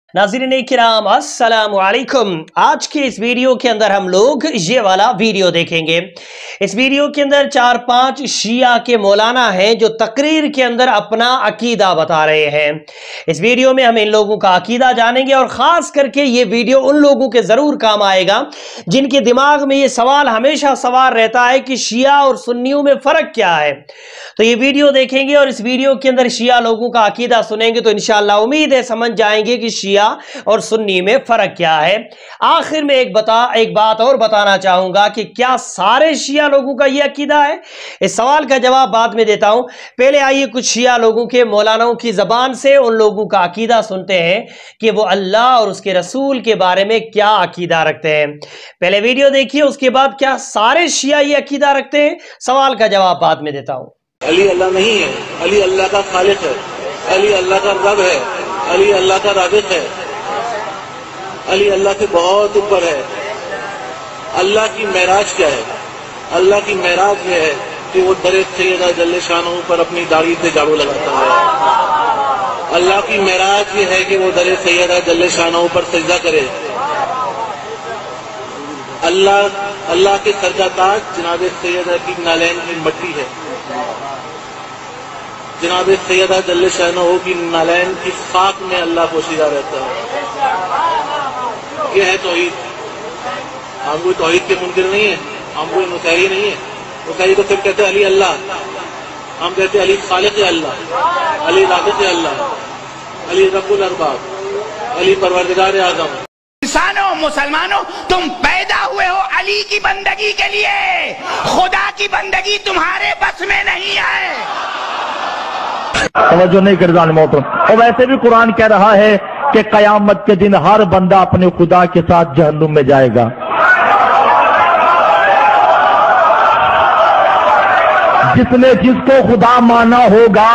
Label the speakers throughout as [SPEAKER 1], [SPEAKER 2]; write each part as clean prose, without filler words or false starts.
[SPEAKER 1] नाज़रीन किराम अस्सलाम वालेकुम। आज के इस वीडियो के अंदर हम लोग ये वाला वीडियो देखेंगे। इस वीडियो के अंदर 4-5 शिया के मौलाना हैं जो तकरीर के अंदर अपना अकीदा बता रहे हैं। इस वीडियो में हम इन लोगों का अकीदा जानेंगे और ख़ास करके ये वीडियो उन लोगों के ज़रूर काम आएगा जिनके दिमाग में ये सवाल हमेशा सवाल रहता है कि शिया और सुन्नियों में फ़र्क क्या है। तो ये वीडियो देखेंगे और इस वीडियो के अंदर शिया लोगों का अकीदा सुनेंगे तो इंशाअल्लाह उम्मीद है समझ जाएंगे कि शिया और सुन्नी में फर्क क्या है। आखिर में एक बात और बताना चाहूंगा कि क्या सारे शिया लोगों का यह अकीदा है। इस सवाल का जवाब बाद में देता हूं। पहले आइए कुछ शिया लोगों के मौलानाओं की जबान से उन लोगों का अकीदा सुनते हैं कि वो अल्लाह और उसके रसूल के बारे में क्या अकीदा रखते हैं। पहले वीडियो देखिए, उसके बाद क्या सारे शिया ये अकीदा रखते हैं, सवाल का जवाब बाद में देता हूं।
[SPEAKER 2] अली अल्लाह नहीं है, अली अल्लाह का खालिक है, अली अल्लाह का रब है, अली अल्लाह का राज़िक़ है, अली अल्लाह से बहुत ऊपर है। अल्लाह की मेराज क्या है? अल्लाह की मेराज ये है कि वो दरे सैयदा जल्ले शानों पर अपनी दाढ़ी से झाड़ू लगाता है। अल्लाह की मेराज ये है कि वो दरे सैयदा जल्ले शानों पर सजदा करे। अल्लाह के सर का ताज जनाब सैयदा की नालैन की मट्टी है। जनाब सैयदा जल्ले शानहू की नालैन की खाक में अल्लाह पोशीदा रहता है। ये है तौहीद। हम कोई तौहीद के मुनकिर नहीं है, हम कोई मुसैरी नहीं है। मुसैरी को सिर्फ कहते हैं अली अल्लाह, हम कहते हैं अली खालिक अल्लाह, अली राज़िक़ अल्लाह, अली रब्बुल अरबाब, अली परवरदिगार आज़म।
[SPEAKER 3] इंसानों, मुसलमानों, तुम पैदा हुए हो अली की बंदगी के लिए। खुदा की बंदगी तुम्हारे बस में नहीं है।
[SPEAKER 4] तवज्जो नहीं कर मोहतरम। और वैसे भी कुरान कह रहा है कि कयामत के दिन हर बंदा अपने खुदा के साथ जहन्नुम में जाएगा। जिसने जिसको खुदा माना होगा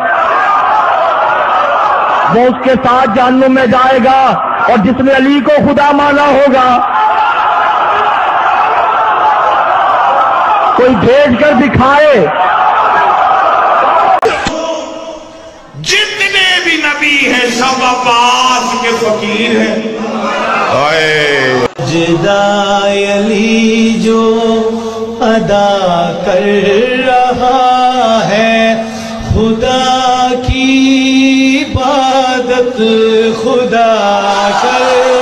[SPEAKER 4] वो उसके साथ जहन्नुम में जाएगा, और जिसने अली को खुदा माना होगा कोई भेज कर दिखाए।
[SPEAKER 3] जितने भी नबी हैं सब अब्बास के फकीर हैं।
[SPEAKER 5] जिदाए अली जो अदा कर रहा है, खुदा की इबादत खुदा कर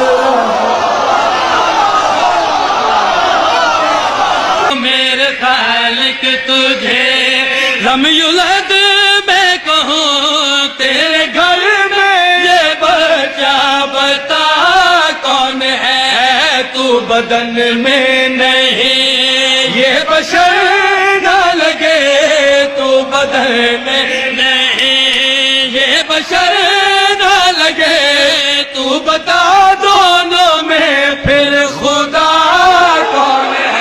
[SPEAKER 6] मेरे खालिक तुझे लम युलद मैं कहूँ तेरे घर में ये बच्चा बता कौन है, तू बदन में नहीं ये बशर ना लगे, तू बदन में नहीं ये बशर ना लगे, तू बता दोनों में फिर खुदा कौन है।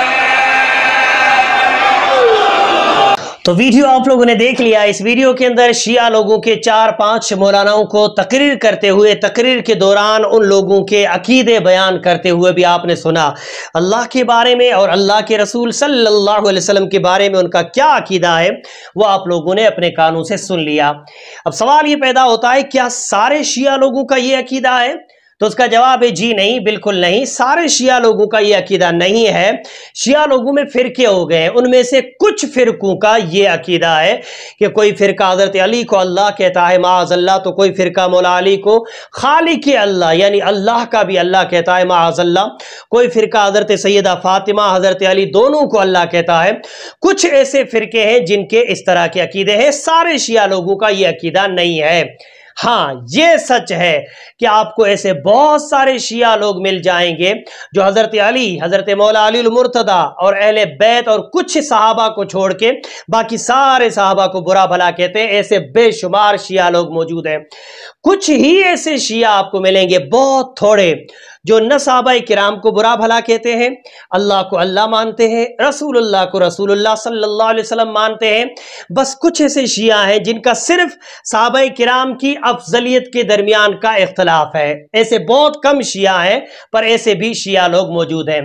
[SPEAKER 1] तो वीडियो आप लोगों ने देख लिया। इस वीडियो के अंदर शिया लोगों के 4-5 मौलानाओं को तकरीर करते हुए, तकरीर के दौरान उन लोगों के अकीदे बयान करते हुए भी आपने सुना। अल्लाह के बारे में और अल्लाह के रसूल सल्लल्लाहु अलैहि वसल्लम के बारे में उनका क्या अकीदा है वो आप लोगों ने अपने कानों से सुन लिया। अब सवाल ये पैदा होता है, क्या सारे शिया लोगों का ये अकीदा है? तो उसका जवाब है जी नहीं, बिल्कुल नहीं। सारे शिया लोगों का ये अकीदा नहीं है। शिया लोगों में फिरके हो गए। उनमें से कुछ फिरकों का ये अकीदा है कि कोई फिरका हज़रत अली को अल्लाह कहता है माअज़ल्लाह, तो कोई फिरका मौला अली को खालिक अल्लाह यानी अल्लाह का भी अल्लाह कहता है माअज़ल्लाह। कोई फिरका हज़रत सैयदा फातिमा, हज़रत अली दोनों को अल्लाह कहता है। कुछ ऐसे फिरके हैं जिनके इस तरह के अकीदे हैं। सारे शिया लोगों का ये अकीदा नहीं है। हाँ, ये सच है कि आपको ऐसे बहुत सारे शिया लोग मिल जाएंगे जो हज़रत अली, हज़रत मौला अली मुर्तदा और अहले बैत और कुछ सहाबा को छोड़ के बाकी सारे सहाबा को बुरा भला कहते हैं। ऐसे बेशुमार शिया लोग मौजूद हैं। कुछ ही ऐसे शिया आपको मिलेंगे, बहुत थोड़े, जो न सहाबा किराम को बुरा भला कहते हैं, अल्लाह को अल्लाह मानते हैं, रसूलुल्लाह को रसूलुल्लाह सल्लल्लाहु अलैहि वसल्लम मानते हैं। बस कुछ ऐसे शिया हैं जिनका सिर्फ सहाबा किराम की अफजलियत के दरमियान का इख्तलाफ है। ऐसे बहुत कम शिया हैं, पर ऐसे भी शिया लोग मौजूद हैं।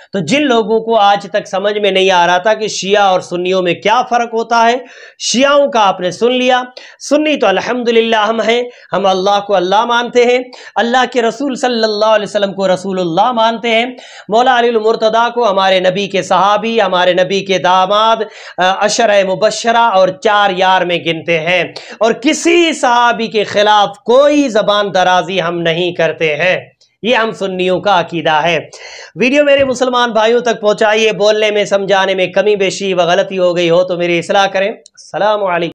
[SPEAKER 1] तो जिन लोगों को आज तक समझ में नहीं आ रहा था कि शिया और सुन्नियों में क्या फ़र्क होता है, शियाओं का आपने सुन लिया। सुन्नी तो अल्हम्दुलिल्लाह हम हैं, हम अल्लाह को अल्लाह मानते हैं, अल्लाह के रसूल सल्लल्लाहु अलैहि वसल्लम को रसूलुल्लाह मानते हैं, मौला अलील मुर्तदा को हमारे नबी के सहाबी, हमारे नबी के दामाद, अशर मुबशरा और 4 यार में गिनते हैं, और किसी सहाबी के खिलाफ कोई ज़बान दराजी हम नहीं करते हैं। ये हम सुन्नियों का अकीदा है। वीडियो मेरे मुसलमान भाइयों तक पहुंचाइए। बोलने में, समझाने में कमी बेशी व गलती हो गई हो तो मेरी इस्लाह करें। अस्सलामु अलैकुम।